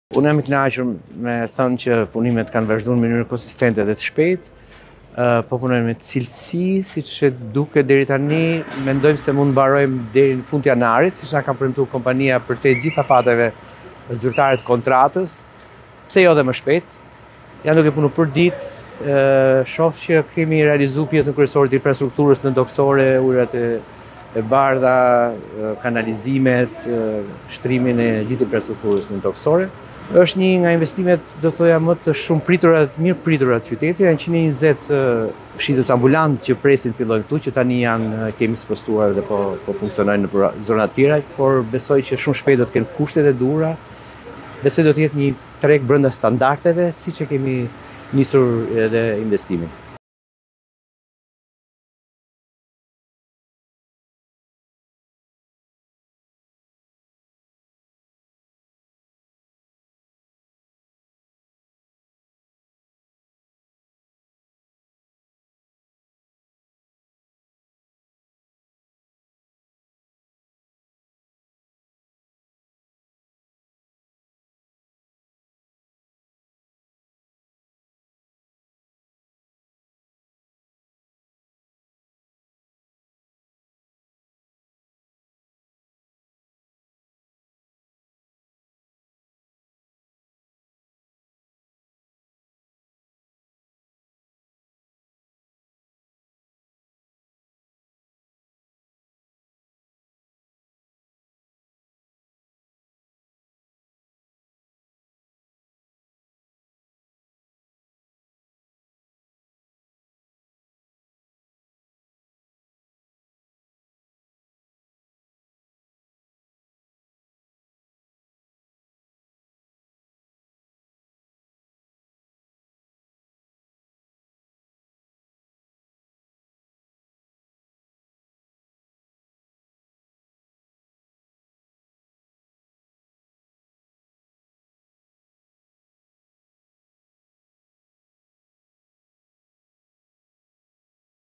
Unë jam I kënaqur me thënë që punimet kanë vazhduar në mënyrë konsistente dhe të shpejtë, po punojmë me cilësi, siç e duket deri tani, mendojmë se mund mbarojmë deri në fund të janarit, siç na ka premtuar kompania për të gjitha fateve zyrtare të kontratës, pse jo dhe më shpejt. Janë duke punuar për ditë, shoh që kemi realizuar pjesën kryesore të infrastrukturës në doksore, ujërat e bardha, kanalizimet, shtrimin e gjithë infrastrukturës në doksore. Është një nga investimet, do thoja, më të shumë pritura, mirë pritura të qytetit. Janë 120 fshitës ambulant që presin fillojnë këtu, që tani kemi spostuar dhe po funksionojnë në zona të tjera, por besoj që shumë shpejt do të kenë kushtet e duhura. Besoj do të jetë një treg brenda standardeve, siç e kemi nisur edhe investimin.